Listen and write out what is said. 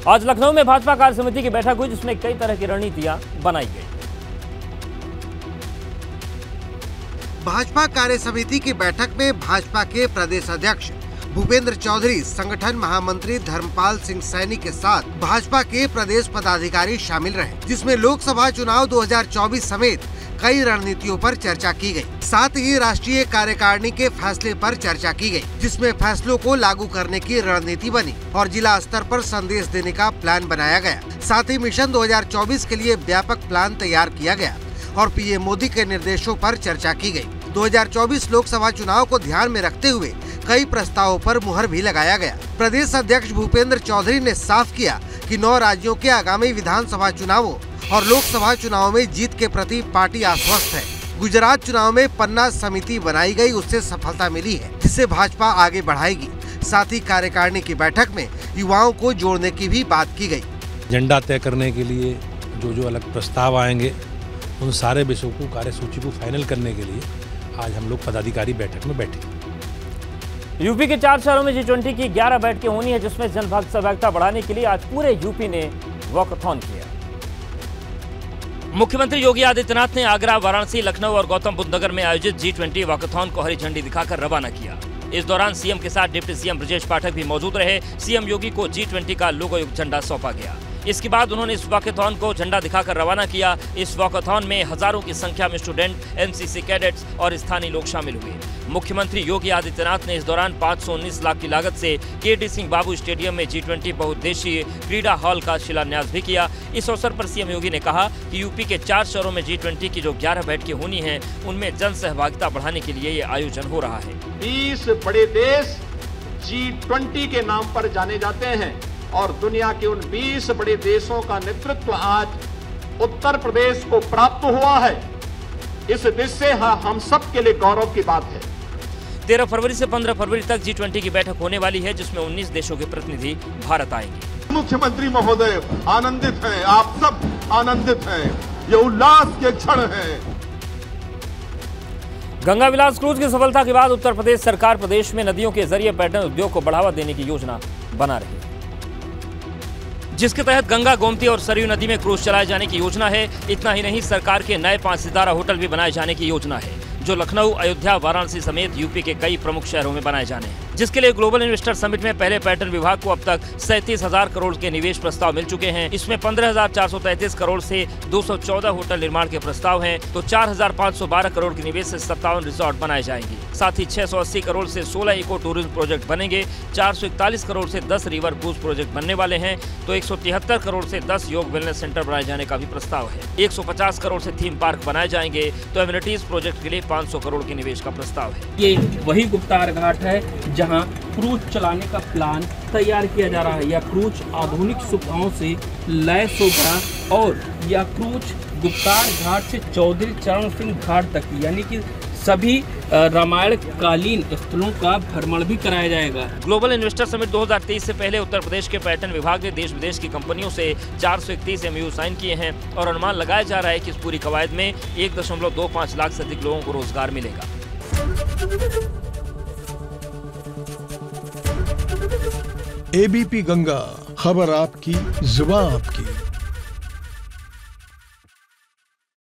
आज लखनऊ में भाजपा कार्य समिति की बैठक हुई, जिसमें कई तरह की रणनीतियां बनाई गई। भाजपा कार्य समिति की बैठक में भाजपा के प्रदेश अध्यक्ष भूपेंद्र चौधरी, संगठन महामंत्री धर्मपाल सिंह सैनी के साथ भाजपा के प्रदेश पदाधिकारी शामिल रहे, जिसमें लोकसभा चुनाव 2024 समेत कई रणनीतियों पर चर्चा की गई। साथ ही राष्ट्रीय कार्यकारिणी के फैसले पर चर्चा की गई, जिसमें फैसलों को लागू करने की रणनीति बनी और जिला स्तर पर संदेश देने का प्लान बनाया गया। साथ ही मिशन 2024 के लिए व्यापक प्लान तैयार किया गया और पीएम मोदी के निर्देशों पर चर्चा की गई। 2024 लोकसभा चुनाव को ध्यान में रखते हुए कई प्रस्तावों पर मुहर भी लगाया गया। प्रदेश अध्यक्ष भूपेंद्र चौधरी ने साफ किया कि 9 राज्यों के आगामी विधानसभा चुनावों और लोकसभा चुनाव में जीत के प्रति पार्टी आश्वस्त है। गुजरात चुनाव में पन्ना समिति बनाई गई, उससे सफलता मिली है, जिसे भाजपा आगे बढ़ाएगी। साथ ही कार्यकारिणी की बैठक में युवाओं को जोड़ने की भी बात की गई। एजेंडा तय करने के लिए जो अलग प्रस्ताव आएंगे, उन सारे विषयों को, कार्यसूची को फाइनल करने के लिए आज हम लोग पदाधिकारी बैठक में बैठे। यूपी के 4 शहरों में G20 की 11 बैठकें होनी है, जिसमें सहभागिता बढ़ाने के लिए आज पूरे यूपी ने वॉकथॉन किया। मुख्यमंत्री योगी आदित्यनाथ ने आगरा, वाराणसी, लखनऊ और गौतम बुद्ध नगर में आयोजित G20 वॉकथॉन को हरी झंडी दिखाकर रवाना किया। इस दौरान सीएम के साथ डिप्टी सीएम ब्रजेश पाठक भी मौजूद रहे। सीएम योगी को G20 का लोगो युक्त झंडा सौंपा गया। इसके बाद उन्होंने इस वॉकथॉन को झंडा दिखाकर रवाना किया। इस वॉकथॉन में हजारों की संख्या में स्टूडेंट, एनसीसी कैडेट्स और स्थानीय लोग शामिल हुए। मुख्यमंत्री योगी आदित्यनाथ ने इस दौरान 519 लाख की लागत से केडी सिंह बाबू स्टेडियम में G20 बहुउद्देशीय क्रीड़ा हॉल का शिलान्यास भी किया। इस अवसर पर सीएम योगी ने कहा कि यूपी के 4 शहरों में G20 की जो 11 बैठकें होनी हैं, उनमें जन सहभागिता बढ़ाने के लिए ये आयोजन हो रहा है। 20 बड़े देश G20 के नाम पर जाने जाते हैं और दुनिया के उन 20 बड़े देशों का नेतृत्व आज उत्तर प्रदेश को प्राप्त हुआ है। इस दृश्य से हम सब के लिए गौरव की बात है। 13 फरवरी से 15 फरवरी तक G20 की बैठक होने वाली है, जिसमें 19 देशों के प्रतिनिधि भारत आएंगे। मुख्यमंत्री महोदय आनंदित हैं, आप सब आनंदित हैं, ये उल्लास के क्षण हैं। गंगा विलास क्रूज की सफलता के बाद उत्तर प्रदेश सरकार प्रदेश में नदियों के जरिए पर्यटन उद्योग को बढ़ावा देने की योजना बना रही है, जिसके तहत गंगा, गोमती और सरयू नदी में क्रूज चलाए जाने की योजना है। इतना ही नहीं, सरकार के नए 5 सितारा होटल भी बनाए जाने की योजना है, जो लखनऊ, अयोध्या, वाराणसी समेत यूपी के कई प्रमुख शहरों में बनाए जाने हैं, जिसके लिए ग्लोबल इन्वेस्टर समिट में पहले पर्यटन विभाग को अब तक 37,000 करोड़ के निवेश प्रस्ताव मिल चुके हैं। इसमें 15,433 करोड़ से 214 होटल निर्माण के प्रस्ताव हैं, तो 4,512 करोड़ के निवेश से 57 रिजॉर्ट बनाए जाएंगे। साथ ही 680 करोड़ से 16 इको टूरिज्म प्रोजेक्ट बनेंगे। 441 करोड़ से 10 रिवर क्रूज प्रोजेक्ट बनने वाले हैं, तो 173 करोड़ से 10 योग वेलनेस सेंटर बनाए जाने का भी प्रस्ताव है। 150 करोड़ से थीम पार्क बनाए जाएंगे, तो एमिनिटीज प्रोजेक्ट के लिए 500 करोड़ के निवेश का प्रस्ताव है। ये वही गुप्तार घाट है जहां क्रूज चलाने का प्लान तैयार किया जा रहा है। यह क्रूज आधुनिक सुविधाओं से लैस होगा और यह क्रूज गुप्तार घाट से चौधरी चरण सिंह घाट तक, यानी कि सभी रामायण कालीन स्थलों का भ्रमण भी कराया जाएगा। ग्लोबल इन्वेस्टर समिट 2023 से पहले उत्तर प्रदेश के पर्यटन विभाग ने देश विदेश की कंपनियों से 431 MOU साइन किए हैं और अनुमान लगाया जा रहा है कि इस पूरी कवायद में 1.25 लाख से अधिक लोगों को रोजगार मिलेगा। ABP गंगा, खबर आपकी, जुबान आपकी।